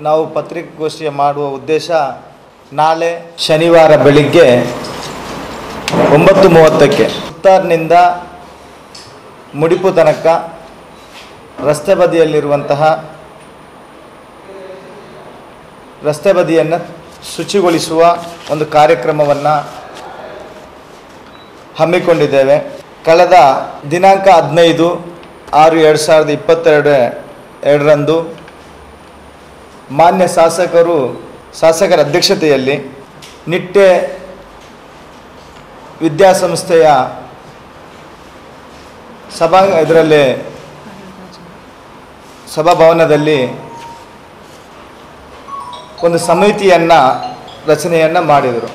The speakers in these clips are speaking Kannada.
ನಾವು ಪತ್ರಿಕಾಗೋಷ್ಠಿ ಮಾಡುವ ಉದ್ದೇಶ ನಾಳೆ ಶನಿವಾರ ಬೆಳಿಗ್ಗೆ 9:30ಕ್ಕೆ ಸುತ್ತಾರ್ನಿಂದ ಮುಡಿಪು ತನಕ ರಸ್ತೆ ಬದಿಯನ್ನು ಶುಚಿಗೊಳಿಸುವ ಒಂದು ಕಾರ್ಯಕ್ರಮವನ್ನು ಹಮ್ಮಿಕೊಂಡಿದ್ದೇವೆ. ಕಳೆದ ದಿನಾಂಕ 15/6/2022ರಂದು ಮಾನ್ಯ ಶಾಸಕರ ಅಧ್ಯಕ್ಷತೆಯಲ್ಲಿ ನಿಟ್ಟೆ ವಿದ್ಯಾಸಂಸ್ಥೆಯ ಸಭಾಭವನದಲ್ಲಿ ಒಂದು ರಚನೆಯನ್ನು ಮಾಡಿದರು.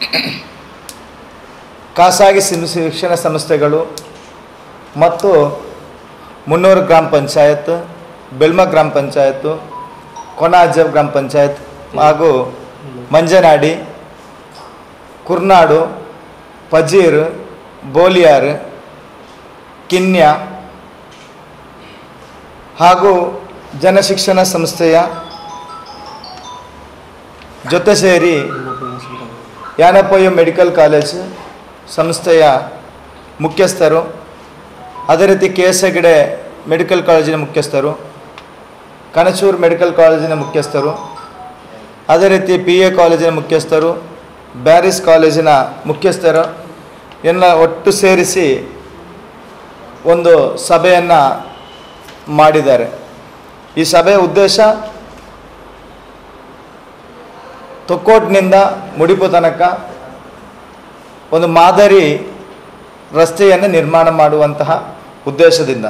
ಖಾಸಗಿ ಶಿಕ್ಷಣ ಸಂಸ್ಥೆಗಳು ಮತ್ತು ಮುನ್ನೂರು ಗ್ರಾಮ ಪಂಚಾಯತ್, ಬೆಳ್ಮ ಗ್ರಾಮ ಪಂಚಾಯತ್, ಕೊನಾಜವ್ ಗ್ರಾಮ ಪಂಚಾಯತ್ ಹಾಗೂ ಮಂಜನಾಡಿ, ಕುರ್ನಾಡು, ಪಜೀರ್, ಬೋಲಿಯಾರ್, ಕಿನ್ಯ ಹಾಗೂ ಜನಶಿಕ್ಷಣ ಸಂಸ್ಥೆಯ ಜೊತೆ ಸೇರಿ ಯಾನಪೋಯ ಮೆಡಿಕಲ್ ಕಾಲೇಜ್ ಸಂಸ್ಥೆಯ ಮುಖ್ಯಸ್ಥರು, ಅದೇ ರೀತಿ KS ಹೆಗಡೆ ಮೆಡಿಕಲ್ ಕಾಲೇಜಿನ ಮುಖ್ಯಸ್ಥರು, ಕಣಚೂರು ಮೆಡಿಕಲ್ ಕಾಲೇಜಿನ ಮುಖ್ಯಸ್ಥರು, ಅದೇ ರೀತಿ PA ಕಾಲೇಜಿನ ಮುಖ್ಯಸ್ಥರು, ಬ್ಯಾರಿಸ್ ಕಾಲೇಜಿನ ಮುಖ್ಯಸ್ಥರು ಎಲ್ಲ ಒಟ್ಟು ಸೇರಿಸಿ ಒಂದು ಸಭೆಯನ್ನು ಮಾಡಿದ್ದಾರೆ. ಈ ಸಭೆಯ ಉದ್ದೇಶ ತೊಕ್ಕೋಟ್ನಿಂದ ಮುಡಿಪು ತನಕ ಒಂದು ಮಾದರಿ ರಸ್ತೆಯನ್ನು ನಿರ್ಮಾಣ ಮಾಡುವಂತಹ ಉದ್ದೇಶದಿಂದ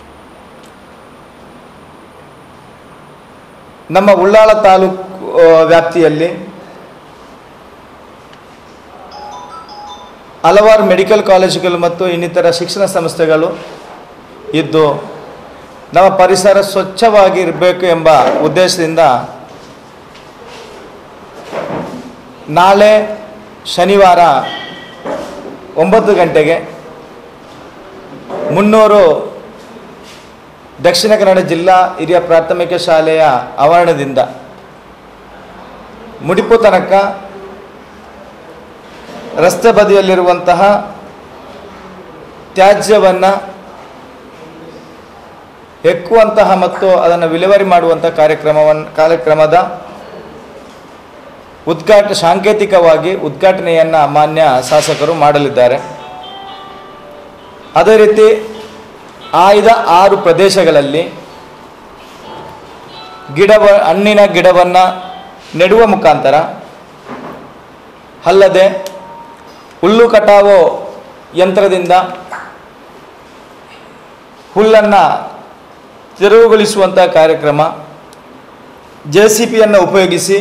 ನಮ್ಮ ಉಳ್ಳಾಲ ತಾಲೂಕು ವ್ಯಾಪ್ತಿಯಲ್ಲಿ ಹಲವಾರು ಮೆಡಿಕಲ್ ಕಾಲೇಜುಗಳು ಮತ್ತು ಇನ್ನಿತರ ಶಿಕ್ಷಣ ಸಂಸ್ಥೆಗಳು ಇದ್ದು ನಮ್ಮ ಪರಿಸರ ಸ್ವಚ್ಛವಾಗಿರಬೇಕು ಎಂಬ ಉದ್ದೇಶದಿಂದ ನಾಳೆ ಶನಿವಾರ 9 ಗಂಟೆಗೆ 300 ದಕ್ಷಿಣ ಕನ್ನಡ ಜಿಲ್ಲಾ ಹಿರಿಯ ಪ್ರಾಥಮಿಕ ಶಾಲೆಯ ಆವರಣದಿಂದ ಮುಡಿಪು ತನಕ ರಸ್ತೆ ಬದಿಯಲ್ಲಿರುವಂತಹ ತ್ಯಾಜ್ಯವನ್ನು ಹೆಕ್ಕುವಂತಹ ಮತ್ತು ಅದನ್ನು ವಿಲೇವಾರಿ ಮಾಡುವಂಥ ಕಾರ್ಯಕ್ರಮದ ಸಾಂಕೇತಿಕವಾಗಿ ಉದ್ಘಾಟನೆಯನ್ನು ಮಾನ್ಯ ಶಾಸಕರು ಮಾಡಲಿದ್ದಾರೆ. ಅದೇ ರೀತಿ ಆಯ್ದ 6 ಪ್ರದೇಶಗಳಲ್ಲಿ ಹಣ್ಣಿನ ಗಿಡವನ್ನು ನೆಡುವ ಮುಖಾಂತರ ಅಲ್ಲದೆ ಹುಲ್ಲು ಕಟಾವು ಯಂತ್ರದಿಂದ ಹುಲ್ಲನ್ನು ತೆರವುಗೊಳಿಸುವಂಥ ಕಾರ್ಯಕ್ರಮ, JCBಯನ್ನು ಉಪಯೋಗಿಸಿ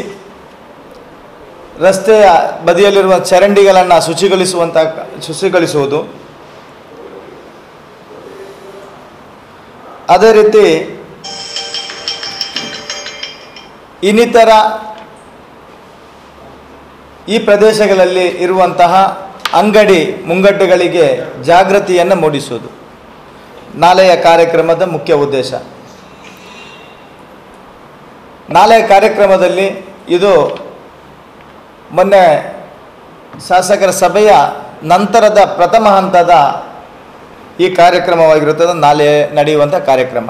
ರಸ್ತೆಯ ಬದಿಯಲ್ಲಿರುವ ಚರಂಡಿಗಳನ್ನು ಶುಚಿಗೊಳಿಸುವುದು, ಅದೇ ರೀತಿ ಇನ್ನಿತರ ಈ ಪ್ರದೇಶಗಳಲ್ಲಿ ಇರುವಂತಹ ಅಂಗಡಿ ಮುಂಗಟ್ಟುಗಳಿಗೆ ಜಾಗೃತಿಯನ್ನು ಮೂಡಿಸುವುದು ನಾಳೆಯ ಕಾರ್ಯಕ್ರಮದ ಮುಖ್ಯ ಉದ್ದೇಶ. ನಾಳೆಯ ಕಾರ್ಯಕ್ರಮದಲ್ಲಿ ಇದು ಮೊನ್ನೆ ಶಾಸಕರ ಸಭೆಯ ನಂತರದ ಪ್ರಥಮ ಹಂತದ ಈ ಕಾರ್ಯಕ್ರಮವಾಗಿರುತ್ತದೆ. ನಾಳೆ ನಡೆಯುವಂಥ ಕಾರ್ಯಕ್ರಮ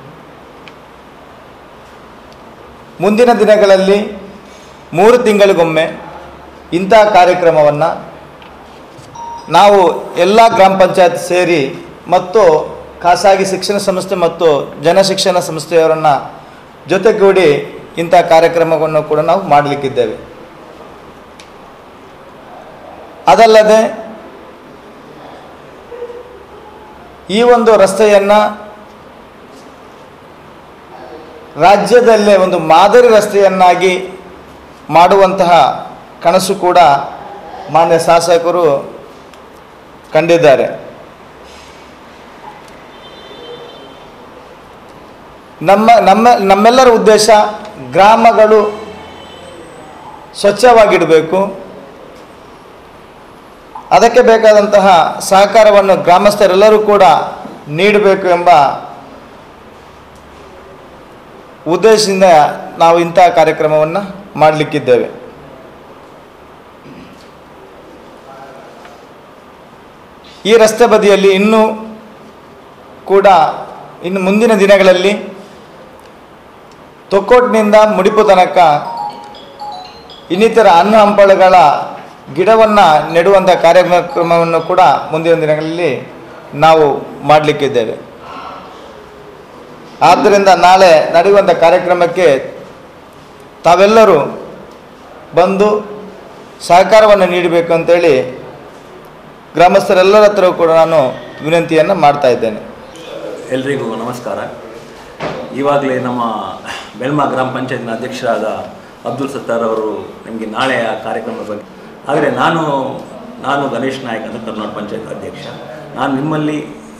ಮುಂದಿನ ದಿನಗಳಲ್ಲಿ 3 ತಿಂಗಳಿಗೊಮ್ಮೆ ಇಂಥ ಕಾರ್ಯಕ್ರಮವನ್ನು ನಾವು ಎಲ್ಲ ಗ್ರಾಮ ಪಂಚಾಯತ್ ಸೇರಿ ಮತ್ತು ಖಾಸಗಿ ಶಿಕ್ಷಣ ಸಂಸ್ಥೆ ಮತ್ತು ಜನಶಿಕ್ಷಣ ಸಂಸ್ಥೆಯವರನ್ನು ಜೊತೆಗೂಡಿ ಇಂಥ ಕಾರ್ಯಕ್ರಮವನ್ನು ಕೂಡ ನಾವು ಮಾಡಲಿಕ್ಕಿದ್ದೇವೆ. ಅದಲ್ಲದೆ ಈ ಒಂದು ರಸ್ತೆಯನ್ನು ರಾಜ್ಯದಲ್ಲೇ ಒಂದು ಮಾದರಿ ರಸ್ತೆಯನ್ನಾಗಿ ಮಾಡುವಂತಹ ಕನಸು ಕೂಡ ಮಾನ್ಯ ಶಾಸಕರು ಕಂಡಿದ್ದಾರೆ. ನಮ್ಮೆಲ್ಲರ ಉದ್ದೇಶ ಗ್ರಾಮಗಳು ಸ್ವಚ್ಛವಾಗಿಡಬೇಕು, ಅದಕ್ಕೆ ಬೇಕಾದಂತಹ ಸಹಕಾರವನ್ನು ಗ್ರಾಮಸ್ಥರೆಲ್ಲರೂ ಕೂಡ ನೀಡಬೇಕು ಎಂಬ ಉದ್ದೇಶದಿಂದ ನಾವು ಇಂತಹ ಕಾರ್ಯಕ್ರಮವನ್ನು ಮಾಡಲಿಕ್ಕಿದ್ದೇವೆ. ಈ ರಸ್ತೆ ಬದಿಯಲ್ಲಿ ಇನ್ನೂ ಕೂಡ ಮುಂದಿನ ದಿನಗಳಲ್ಲಿ ತೊಕ್ಕೋಟ್ನಿಂದ ಮುಡಿಪು ತನಕ ಇನ್ನಿತರ ಹಣ್ಣು ಹಂಪಲುಗಳ ಗಿಡವನ್ನು ನೆಡುವಂಥ ಕಾರ್ಯಕ್ರಮವನ್ನು ಕೂಡ ಮುಂದಿನ ದಿನಗಳಲ್ಲಿ ನಾವು ಮಾಡಲಿಕ್ಕಿದ್ದೇವೆ. ಆದ್ದರಿಂದ ನಾಳೆ ನಡೆಯುವಂಥ ಕಾರ್ಯಕ್ರಮಕ್ಕೆ ತಾವೆಲ್ಲರೂ ಬಂದು ಸಹಕಾರವನ್ನು ನೀಡಬೇಕು ಅಂತೇಳಿ ಗ್ರಾಮಸ್ಥರೆಲ್ಲರ ಹತ್ರ ಕೂಡ ನಾನು ವಿನಂತಿಯನ್ನು ಮಾಡ್ತಾ ಇದ್ದೇನೆ. ಎಲ್ರಿಗೂ ನಮಸ್ಕಾರ. ಇವಾಗಲೇ ನಮ್ಮ ಬೆಲ್ಮಾ ಗ್ರಾಮ ಪಂಚಾಯತ್ನ ಅಧ್ಯಕ್ಷರಾದ ಅಬ್ದುಲ್ ಸತ್ತಾರ್ ಅವರು ನಿಮಗೆ ನಾಳೆಯ ಕಾರ್ಯಕ್ರಮದ ಬಗ್ಗೆ, ಆದರೆ ನಾನು ಗಣೇಶ್ ನಾಯಕ್ ಅಂತ ಕರ್ನಾಟಕ ಪಂಚಾಯತ್ ಅಧ್ಯಕ್ಷ. ನಾನು ನಿಮ್ಮಲ್ಲಿ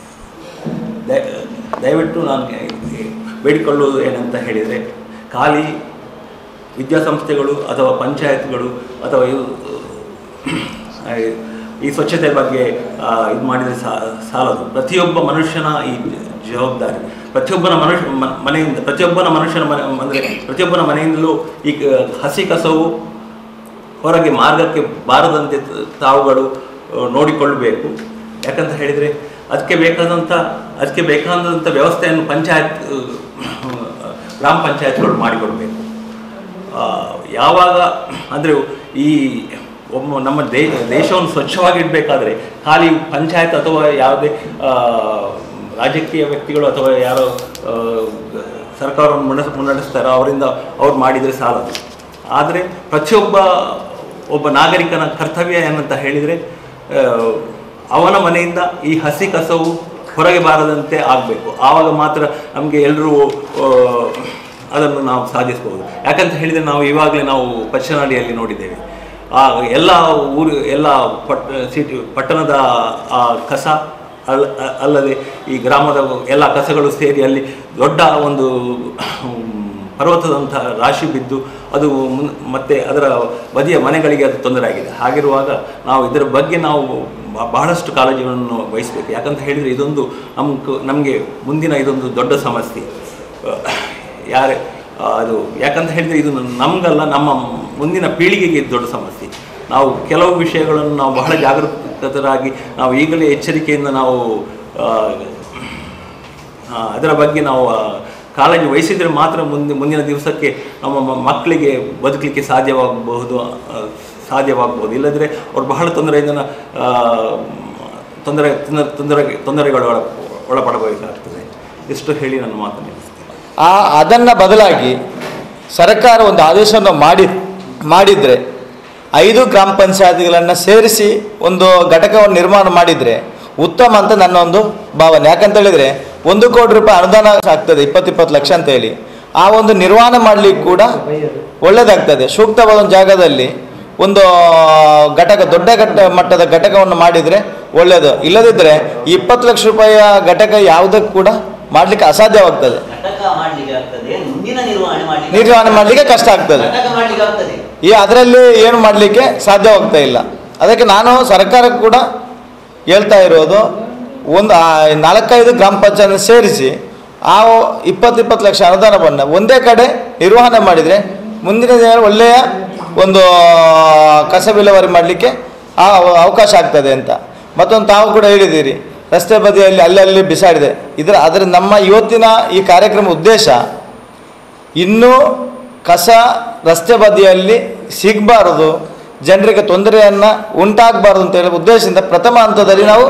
ದಯವಿಟ್ಟು ನಾನು ಬೇಡಿಕೊಳ್ಳುವುದು ಏನಂತ ಹೇಳಿದರೆ, ಖಾಲಿ ವಿದ್ಯಾಸಂಸ್ಥೆಗಳು ಅಥವಾ ಪಂಚಾಯತ್ಗಳು ಅಥವಾ ಈ ಸ್ವಚ್ಛತೆ ಬಗ್ಗೆ ಇದು ಮಾಡಿದರೆ ಸಾಲದು. ಪ್ರತಿಯೊಬ್ಬ ಮನುಷ್ಯನ ಈ ಜವಾಬ್ದಾರಿ, ಪ್ರತಿಯೊಬ್ಬನ ಮನುಷ್ಯನ ಅಂದರೆ ಪ್ರತಿಯೊಬ್ಬನ ಮನೆಯಿಂದಲೂ ಈ ಹಸಿ ಕಸವು ಹೊರಗೆ ಮಾರ್ಗಕ್ಕೆ ಬಾರದಂತೆ ತಾವುಗಳು ನೋಡಿಕೊಳ್ಳಬೇಕು. ಯಾಕಂತ ಹೇಳಿದರೆ ಅದಕ್ಕೆ ಬೇಕಾದಂಥ ವ್ಯವಸ್ಥೆಯನ್ನು ಗ್ರಾಮ ಪಂಚಾಯತ್ಗಳು ಮಾಡಿಕೊಡಬೇಕು. ಯಾವಾಗ ಅಂದರೆ ಈ ನಮ್ಮ ದೇಶವನ್ನು ಸ್ವಚ್ಛವಾಗಿಡಬೇಕಾದ್ರೆ ಖಾಲಿ ಪಂಚಾಯತ್ ಅಥವಾ ಯಾವುದೇ ರಾಜಕೀಯ ವ್ಯಕ್ತಿಗಳು ಅಥವಾ ಯಾರೋ ಸರ್ಕಾರವನ್ನು ಮುನ್ನಡೆಸ್ತಾರೋ ಅವರಿಂದ ಅವ್ರು ಮಾಡಿದರೆ ಸಾಲದು. ಆದರೆ ಒಬ್ಬ ನಾಗರಿಕನ ಕರ್ತವ್ಯ ಏನಂತ ಹೇಳಿದರೆ, ಅವನ ಮನೆಯಿಂದ ಈ ಹಸಿ ಕಸವು ಹೊರಗೆ ಬಾರದಂತೆ ಆಗಬೇಕು. ಆವಾಗ ಮಾತ್ರ ನಮಗೆ ಎಲ್ಲರೂ ಅದನ್ನು ನಾವು ಸಾಧಿಸ್ಬೋದು. ಯಾಕಂತ ಹೇಳಿದರೆ ಈವಾಗಲೇ ನಾವು ಪಚ್ಚನಾಡಿಯಲ್ಲಿ ನೋಡಿದ್ದೇವೆ. ಎಲ್ಲ ಪಟ್ಟಣದ ಕಸ ಅಲ್ಲದೆ ಈ ಗ್ರಾಮದ ಎಲ್ಲ ಕಸಗಳು ಸೇರಿ ಅಲ್ಲಿ ದೊಡ್ಡ ಒಂದು ಪರ್ವತದಂತಹ ರಾಶಿ ಬಿದ್ದು ಅದು ಮತ್ತೆ ಅದರ ಬದಿಯ ಮನೆಗಳಿಗೆ ಅದು ತೊಂದರೆ ಆಗಿದೆ. ಹಾಗಿರುವಾಗ ಇದರ ಬಗ್ಗೆ ಬಹಳಷ್ಟು ಕಾಳಜಿಯನ್ನು ವಹಿಸಬೇಕು. ಯಾಕಂತ ಹೇಳಿದರೆ ಇದೊಂದು ನಮಗೆ ಮುಂದಿನ ಇದೊಂದು ದೊಡ್ಡ ಸಮಸ್ಯೆ. ಯಾಕಂತ ಹೇಳಿದರೆ ಇದು ನಮಗಲ್ಲ, ನಮ್ಮ ಮುಂದಿನ ಪೀಳಿಗೆಗೆ ಇದು ದೊಡ್ಡ ಸಮಸ್ಯೆ. ಕೆಲವು ವಿಷಯಗಳನ್ನು ಬಹಳ ಜಾಗರೂಕತರಾಗಿ ಈಗಲೇ ಎಚ್ಚರಿಕೆಯಿಂದ ಅದರ ಬಗ್ಗೆ ಕಾಳಜಿ ವಹಿಸಿದರೆ ಮಾತ್ರ ಮುಂದಿನ ದಿವಸಕ್ಕೆ ನಮ್ಮ ಮಕ್ಕಳಿಗೆ ಬದುಕಲಿಕ್ಕೆ ಸಾಧ್ಯವಾಗಬಹುದು. ಇಲ್ಲದ್ರೆ ಅವ್ರು ಬಹಳ ತೊಂದರೆಗಳು ಒಳಪಡಬೇಕಾಗ್ತದೆ. ಇಷ್ಟು ಹೇಳಿ ನನ್ನ ಮಾತನ್ನು ನಿಲ್ಲಿಸ್ತೇನೆ. ಅದನ್ನು ಬದಲಾಗಿ ಸರ್ಕಾರ ಒಂದು ಆದೇಶವನ್ನು ಮಾಡಿದರೆ 5 ಗ್ರಾಮ ಪಂಚಾಯತ್ಗಳನ್ನು ಸೇರಿಸಿ ಒಂದು ಘಟಕವನ್ನು ನಿರ್ಮಾಣ ಮಾಡಿದರೆ ಉತ್ತಮ ಅಂತ ನನ್ನ ಒಂದು ಭಾವನೆ. ಯಾಕಂತ ಹೇಳಿದರೆ 1 ಕೋಟಿ ರೂಪಾಯಿ ಅನುದಾನ ಆಗ್ತದೆ, 20 ಲಕ್ಷ ಅಂತ ಹೇಳಿ. ಆ ಒಂದು ನಿರ್ವಹಣೆ ಮಾಡಲಿಕ್ಕೆ ಕೂಡ ಒಳ್ಳೆಯದಾಗ್ತದೆ. ಸೂಕ್ತವಾದ ಒಂದು ಜಾಗದಲ್ಲಿ ಒಂದು ದೊಡ್ಡ ಮಟ್ಟದ ಘಟಕವನ್ನು ಮಾಡಿದರೆ ಒಳ್ಳೆಯದು. ಇಲ್ಲದಿದ್ದರೆ 20 ಲಕ್ಷ ರೂಪಾಯಿಯ ಘಟಕ ಯಾವುದಕ್ಕೂ ಕೂಡ ಮಾಡಲಿಕ್ಕೆ ಅಸಾಧ್ಯವಾಗ್ತದೆ. ನಿರ್ವಹಣೆ ಮಾಡಲಿಕ್ಕೆ ಕಷ್ಟ ಆಗ್ತದೆ. ಅದರಲ್ಲಿ ಏನು ಮಾಡಲಿಕ್ಕೆ ಸಾಧ್ಯವಾಗ್ತಾ ಇಲ್ಲ. ಅದಕ್ಕೆ ನಾನು ಸರ್ಕಾರಕ್ಕೆ ಕೂಡ ಹೇಳ್ತಾ ಇರೋದು, ಒಂದು 4-5 ಗ್ರಾಮ ಪಂಚಾಯತ್ ಸೇರಿಸಿ ಆ 20 ಲಕ್ಷ ಅನುದಾನವನ್ನು ಒಂದೇ ಕಡೆ ನಿರ್ವಹಣೆ ಮಾಡಿದರೆ ಮುಂದಿನ ದಿನ ಒಳ್ಳೆಯ ಒಂದು ಕಸ ವಿಲೇವಾರಿ ಮಾಡಲಿಕ್ಕೆ ಅವಕಾಶ ಆಗ್ತದೆ ಅಂತ. ಮತ್ತೊಂದು ತಾವು ಕೂಡ ಹೇಳಿದ್ದೀರಿ, ರಸ್ತೆ ಬದಿಯಲ್ಲಿ ಅಲ್ಲಲ್ಲಿ ಬಿಸಾಡಿದೆ. ಅದರ ನಮ್ಮ ಇವತ್ತಿನ ಈ ಕಾರ್ಯಕ್ರಮ ಉದ್ದೇಶ, ಇನ್ನೂ ಕಸ ರಸ್ತೆ ಬದಿಯಲ್ಲಿ ಸಿಗಬಾರದು, ಜನರಿಗೆ ತೊಂದರೆಯನ್ನು ಉಂಟಾಗಬಾರ್ದು ಅಂತ ಹೇಳುವ ಉದ್ದೇಶದಿಂದ ಪ್ರಥಮ ಹಂತದಲ್ಲಿ ನಾವು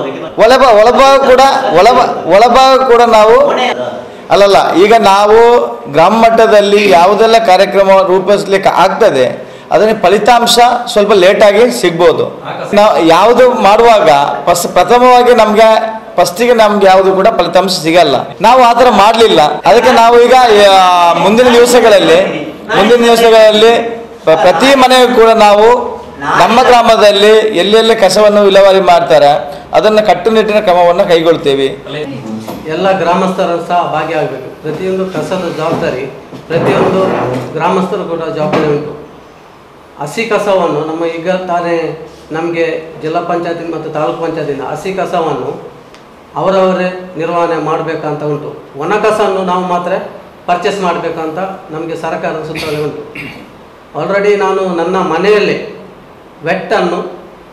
ಒಳಭಾಗ ಕೂಡ ನಾವು ಈಗ ನಾವು ಗ್ರಾಮ ಮಟ್ಟದಲ್ಲಿ ಯಾವುದೆಲ್ಲ ಕಾರ್ಯಕ್ರಮ ರೂಪಿಸಲಿಕ್ಕೆ ಆಗ್ತದೆ ಅದನ್ನ ಫಲಿತಾಂಶ ಸ್ವಲ್ಪ ಲೇಟಾಗಿ ಸಿಗ್ಬೋದು. ನಾವು ಯಾವುದು ಮಾಡುವಾಗ ಪ್ರಥಮವಾಗಿ ಫಸ್ಟಿಗೆ ನಮ್ಗೆ ಯಾವುದು ಕೂಡ ಫಲಿತಾಂಶ ಸಿಗಲ್ಲ. ನಾವು ಆ ಥರ ಮಾಡಲಿಲ್ಲ. ಅದಕ್ಕೆ ನಾವು ಈಗ ಮುಂದಿನ ದಿವಸಗಳಲ್ಲಿ ಪ್ರತಿ ಮನೆಗೂ ಕೂಡ ನಾವು ನಮ್ಮ ಗ್ರಾಮದಲ್ಲಿ ಎಲ್ಲೆಲ್ಲಿ ಕಸವನ್ನು ವಿಲೇವಾರಿ ಮಾಡ್ತಾರೆ ಅದನ್ನು ಕಟ್ಟುನಿಟ್ಟಿನ ಕ್ರಮವನ್ನು ಕೈಗೊಳ್ತೇವೆ. ಎಲ್ಲ ಗ್ರಾಮಸ್ಥರು ಸಹ ಭಾಗಿಯಾಗಬೇಕು. ಪ್ರತಿಯೊಂದು ಕಸದ ಜವಾಬ್ದಾರಿ ಪ್ರತಿಯೊಂದು ಗ್ರಾಮಸ್ಥರು ಕೂಡ ಜವಾಬ್ದಾರಿ ಉಂಟು. ಹಸಿ ಕಸವನ್ನು ಈಗ ತಾನೇ ನಮಗೆ ಜಿಲ್ಲಾ ಪಂಚಾಯತಿ ಮತ್ತು ತಾಲೂಕು ಪಂಚಾಯತಿಂದ ಹಸಿ ಕಸವನ್ನು ಅವರವರೇ ನಿರ್ವಹಣೆ ಮಾಡಬೇಕಂತ ಉಂಟು. ಒಣ ಕಸವನ್ನು ನಾವು ಮಾತ್ರ ಪರ್ಚೇಸ್ ಮಾಡಬೇಕಂತ ನಮಗೆ ಸರ್ಕಾರದ ಸುತ್ತೋಲೆ ಉಂಟು. ಆಲ್ರೆಡಿ ನಾನು ನನ್ನ ಮನೆಯಲ್ಲೇ ವೆಟ್ಟನ್ನು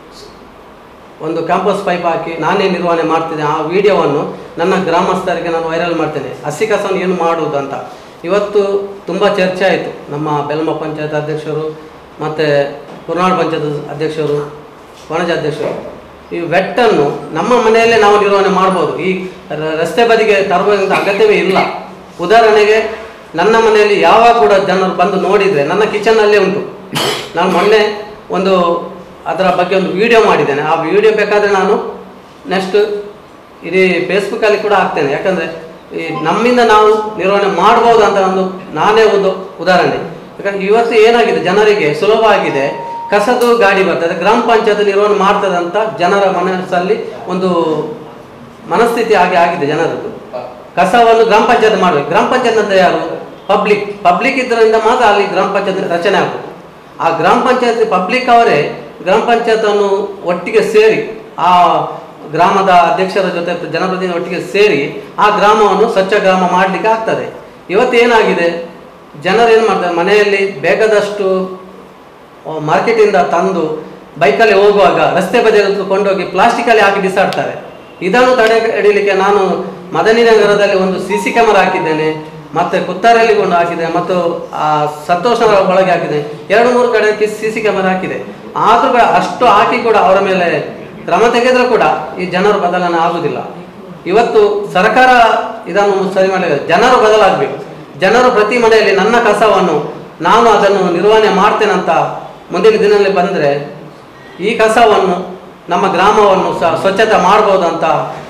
ಒಂದು ಕ್ಯಾಂಪಸ್ ಪೈಪ್ ಹಾಕಿ ನಾನೇ ನಿರ್ವಹಣೆ ಮಾಡ್ತೇನೆ. ಆ ವಿಡಿಯೋವನ್ನು ನನ್ನ ಗ್ರಾಮಸ್ಥರಿಗೆ ನಾನು ವೈರಲ್ ಮಾಡ್ತೇನೆ, ಹಸಿ ಕಸವನ್ನು ಏನು ಮಾಡುವುದು ಅಂತ. ಇವತ್ತು ತುಂಬ ಚರ್ಚೆ ಆಯಿತು. ನಮ್ಮ ಬೆಲ್ಮ ಪಂಚಾಯತ್ ಅಧ್ಯಕ್ಷರು ಮತ್ತು ಕುರ್ನಾಡ್ ಪಂಚಾಯತ್ ಅಧ್ಯಕ್ಷರು, ವನಜ ಅಧ್ಯಕ್ಷರು, ಈ ವೆಟ್ಟನ್ನು ನಮ್ಮ ಮನೆಯಲ್ಲೇ ನಾವು ನಿರ್ವಹಣೆ ಮಾಡ್ಬೋದು. ಈ ರಸ್ತೆ ಬದಿಗೆ ತರುವಂಥ ಅಗತ್ಯವೇ ಇಲ್ಲ. ಉದಾಹರಣೆಗೆ ನನ್ನ ಮನೆಯಲ್ಲಿ ಯಾವಾಗ ಕೂಡ ಜನರು ಬಂದು ನೋಡಿದರೆ ನನ್ನ ಕಿಚನ್ನಲ್ಲೇ ಉಂಟು. ನಾನು ಮೊನ್ನೆ ಒಂದು ಅದರ ಬಗ್ಗೆ ಒಂದು ವಿಡಿಯೋ ಮಾಡಿದ್ದೇನೆ. ಆ ವಿಡಿಯೋ ಬೇಕಾದರೆ ನಾನು ನೆಕ್ಸ್ಟ್ ಇಡೀ ಫೇಸ್ಬುಕ್ಕಲ್ಲಿ ಕೂಡ ಹಾಕ್ತೇನೆ. ಯಾಕಂದರೆ ಈ ನಮ್ಮಿಂದ ನಾವು ನಿರ್ವಹಣೆ ಮಾಡ್ಬೋದು ಅಂತ ನಾನೇ ಒಂದು ಉದಾಹರಣೆ. ಯಾಕಂದರೆ ಇವತ್ತು ಏನಾಗಿದೆ, ಜನರಿಗೆ ಸುಲಭ ಆಗಿದೆ, ಕಸದು ಗಾಡಿ ಬರ್ತದೆ, ಗ್ರಾಮ ಪಂಚಾಯತ್ ನಿರ್ವಹಣೆ ಮಾಡ್ತದೆ ಅಂತ ಜನರ ಮನಸ್ಸಲ್ಲಿ ಒಂದು ಮನಸ್ಥಿತಿ ಆಗಿದೆ ಜನರದ್ದು. ಕಸವನ್ನು ಗ್ರಾಮ ಪಂಚಾಯತ್ ಮಾಡಬೇಕು. ಗ್ರಾಮ ಪಂಚಾಯತ್ ಅಂತ ಯಾರು? ಪಬ್ಲಿಕ್ ಇದರಿಂದ ಮಾತ್ರ ಅಲ್ಲಿ ಗ್ರಾಮ ಪಂಚಾಯತ್ ರಚನೆ ಆಗುತ್ತೆ. ಆ ಗ್ರಾಮ ಪಂಚಾಯತ್ ಪಬ್ಲಿಕ್ ಅವರೇ ಗ್ರಾಮ ಪಂಚಾಯತನ್ನು ಒಟ್ಟಿಗೆ ಸೇರಿ, ಆ ಗ್ರಾಮದ ಅಧ್ಯಕ್ಷರ ಜೊತೆ ಜನಪ್ರತಿನಿಧಿ ಒಟ್ಟಿಗೆ ಸೇರಿ ಆ ಗ್ರಾಮವನ್ನು ಸ್ವಚ್ಛ ಗ್ರಾಮ ಮಾಡಲಿಕ್ಕೆ ಆಗ್ತದೆ. ಇವತ್ತು ಏನಾಗಿದೆ, ಜನರು ಏನು ಮಾಡ್ತಾರೆ, ಮನೆಯಲ್ಲಿ ಬೇಕಾದಷ್ಟು ಮಾರ್ಕೆಟಿಂದ ತಂದು ಬೈಕಲ್ಲಿ ಹೋಗುವಾಗ ರಸ್ತೆ ಬದಿಯಲ್ಲಿ ಕೊಂಡೋಗಿ ಪ್ಲಾಸ್ಟಿಕಲ್ಲಿ ಹಾಕಿ ಬಿಸಾಡ್ತಾರೆ. ಇದನ್ನು ತಡೆ ಹಿಡಿಯಲಿಕ್ಕೆ ನಾನು ಮದನಿ ನಗರದಲ್ಲಿ ಒಂದು CC ಕ್ಯಾಮರಾ ಹಾಕಿದ್ದೇನೆ, ಮತ್ತು ಕುತ್ತಾರಲ್ಲಿ ಕೊಂಡು ಹಾಕಿದೆ, ಮತ್ತು ಸಂತೋಷ ಒಳಗೆ ಹಾಕಿದೆ. 2-3 ಕಡೆ CC ಕ್ಯಾಮರಾ ಹಾಕಿದೆ. ಆದರೂ ಕೂಡ ಅಷ್ಟು ಹಾಕಿ ಕೂಡ ಅವರ ಮೇಲೆ ಕ್ರಮ ತೆಗೆದರೂ ಕೂಡ ಈ ಜನರು ಬದಲಾವಣೆ ಆಗುವುದಿಲ್ಲ. ಇವತ್ತು ಸರ್ಕಾರ ಇದನ್ನು ಸರಿ ಮಾಡಬೇಕು, ಜನರು ಬದಲಾಗಬೇಕು. ಜನರು ಪ್ರತಿ ಮನೆಯಲ್ಲಿ ನನ್ನ ಕಸವನ್ನು ನಾನು ಅದನ್ನು ನಿರ್ವಹಣೆ ಮಾಡ್ತೇನಂತ ಮುಂದಿನ ದಿನದಲ್ಲಿ ಬಂದರೆ ಈ ಕಸವನ್ನು ನಮ್ಮ ಗ್ರಾಮವನ್ನು ಸ್ವಚ್ಛತೆ ಮಾಡ್ಬೋದು ಅಂತ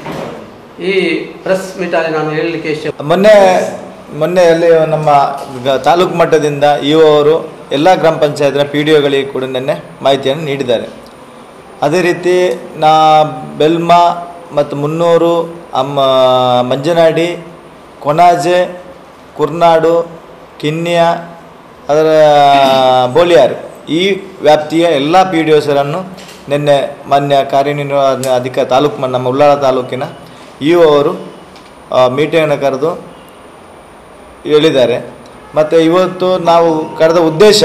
ಈ ಪ್ರೆಸ್ ಮೀಟಲ್ಲಿ ನಾನು ಹೇಳಲಿಕ್ಕೆ ಇಷ್ಟ. ಮೊನ್ನೆಯಲ್ಲಿ ನಮ್ಮ ತಾಲೂಕು ಮಟ್ಟದಿಂದ ಅವರು ಎಲ್ಲ ಗ್ರಾಮ ಪಂಚಾಯತ್ನ PDOಗಳಿಗೆ ಕೂಡ ನಿನ್ನೆ ಮಾಹಿತಿಯನ್ನು ನೀಡಿದ್ದಾರೆ. ಅದೇ ರೀತಿ ಬೆಲ್ಮ ಮತ್ತು ಮುನ್ನೂರು, ಮಂಜನಾಡಿ, ಕೊಣಾಜೆ, ಕುರ್ನಾಡು, ಕಿನ್ನಿಯ, ಅದರ ಬೋಳಿಯಾರು ಈ ವ್ಯಾಪ್ತಿಯ ಎಲ್ಲ PDOಸರನ್ನು ನಿನ್ನೆ ಮಾನ್ಯ ಕಾರ್ಯನಿರ್ವಹಣಾ ತಾಲೂಕು ನಮ್ಮ ಉಳ್ಳಾಲ ತಾಲೂಕಿನ ಅವರು ಮೀಟಿಂಗನ್ನು ಕರೆದು ಹೇಳಿದ್ದಾರೆ. ಮತ್ತು ಇವತ್ತು ನಾವು ಕರೆದ ಉದ್ದೇಶ,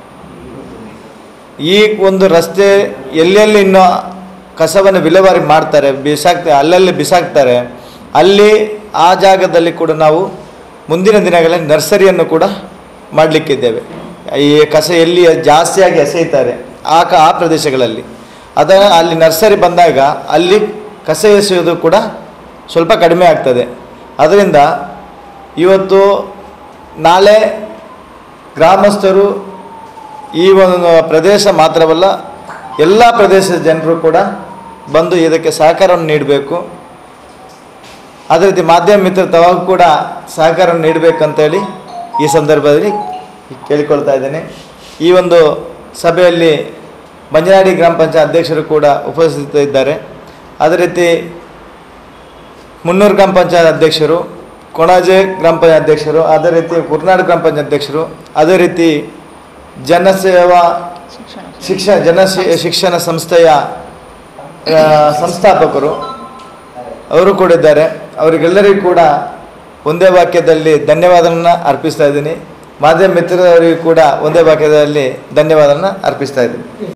ಈ ಒಂದು ರಸ್ತೆ ಎಲ್ಲೆಲ್ಲಿ ಇನ್ನೂ ಕಸವನ್ನು ವಿಲೇವಾರಿ ಮಾಡ್ತಾರೆ, ಅಲ್ಲಲ್ಲಿ ಬಿಸಾಕ್ತಾರೆ, ಅಲ್ಲಿ ಆ ಜಾಗದಲ್ಲಿ ಕೂಡ ನಾವು ಮುಂದಿನ ದಿನಗಳಲ್ಲಿ ನರ್ಸರಿಯನ್ನು ಕೂಡ ಮಾಡಲಿಕ್ಕಿದ್ದೇವೆ. ಈ ಕಸ ಎಲ್ಲಿ ಜಾಸ್ತಿಯಾಗಿ ಎಸೆಯುತ್ತಾರೆ ಆ ಪ್ರದೇಶಗಳಲ್ಲಿ ಅಲ್ಲಿ ನರ್ಸರಿ ಬಂದಾಗ ಅಲ್ಲಿ ಕಸ ಎಸೆಯೋದು ಕೂಡ ಸ್ವಲ್ಪ ಕಡಿಮೆ ಆಗ್ತದೆ. ಅದರಿಂದ ಇವತ್ತು ನಾಳೆ ಗ್ರಾಮಸ್ಥರು ಈ ಒಂದು ಪ್ರದೇಶ ಮಾತ್ರವಲ್ಲ ಎಲ್ಲ ಪ್ರದೇಶದ ಜನರು ಕೂಡ ಬಂದು ಇದಕ್ಕೆ ಸಹಕಾರವನ್ನು ನೀಡಬೇಕು. ಅದೇ ರೀತಿ ಮಾಧ್ಯಮ ಮಿತ್ರ ತಾವು ಕೂಡ ಸಹಕಾರವನ್ನು ನೀಡಬೇಕಂತೇಳಿ ಈ ಸಂದರ್ಭದಲ್ಲಿ ಕೇಳಿಕೊಳ್ತಾ ಇದ್ದೇನೆ. ಈ ಒಂದು ಸಭೆಯಲ್ಲಿ ಮಂಜನಾಡಿ ಗ್ರಾಮ ಪಂಚಾಯತ್ ಅಧ್ಯಕ್ಷರು ಕೂಡ ಉಪಸ್ಥಿತರಿದ್ದಾರೆ. ಅದೇ ರೀತಿ ಮುನ್ನೂರು ಗ್ರಾಮ ಪಂಚಾಯತ್ ಅಧ್ಯಕ್ಷರು, ಕೊಣಾಜೆ ಗ್ರಾಮ ಪಂಚಾಯತ್ ಅಧ್ಯಕ್ಷರು, ಅದೇ ರೀತಿ ಕುರ್ನಾಡು ಗ್ರಾಮ ಪಂಚಾಯತ್ ಅಧ್ಯಕ್ಷರು, ಅದೇ ರೀತಿ ಶಿಕ್ಷಣ ಸಂಸ್ಥೆಯ ಸಂಸ್ಥಾಪಕರು ಅವರು ಕೂಡ ಇದ್ದಾರೆ. ಅವರಿಗೆಲ್ಲರಿಗೂ ಕೂಡ ಒಂದೇ ವಾಕ್ಯದಲ್ಲಿ ಧನ್ಯವಾದವನ್ನು ಅರ್ಪಿಸ್ತಾ ಇದ್ದೀನಿ. ಮಾಧ್ಯಮ ಮಿತ್ರರವರಿಗೂ ಕೂಡ ಒಂದೇ ವಾಕ್ಯದಲ್ಲಿ ಧನ್ಯವಾದವನ್ನು ಅರ್ಪಿಸ್ತಾ ಇದ್ದೀನಿ.